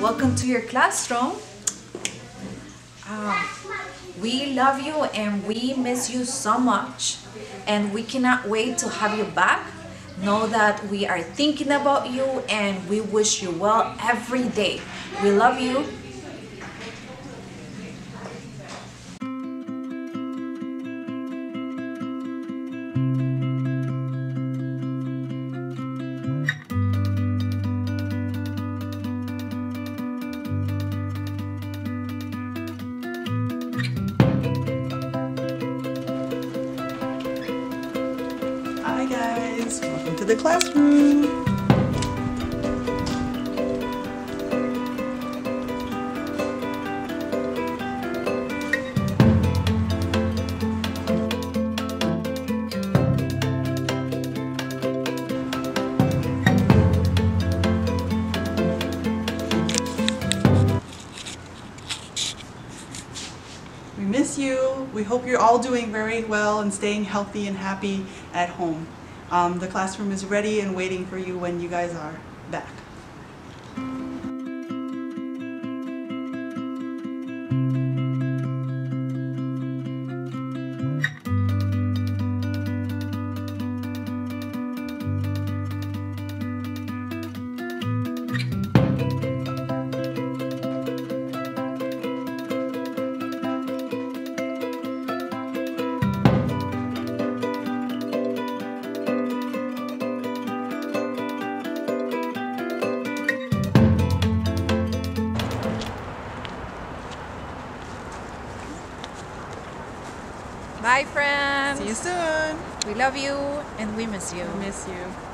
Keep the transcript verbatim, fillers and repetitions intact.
welcome to your classroom. Um, we love you and we miss you so much, and we cannot wait to have you back. Know that we are thinking about you and we wish you well every day. We love you. Hi guys, welcome to the classroom. We miss you. We hope you're all doing very well and staying healthy and happy at home. Um, the classroom is ready and waiting for you when you guys are back. Bye, friends. See you soon. We love you and we miss you. I miss you.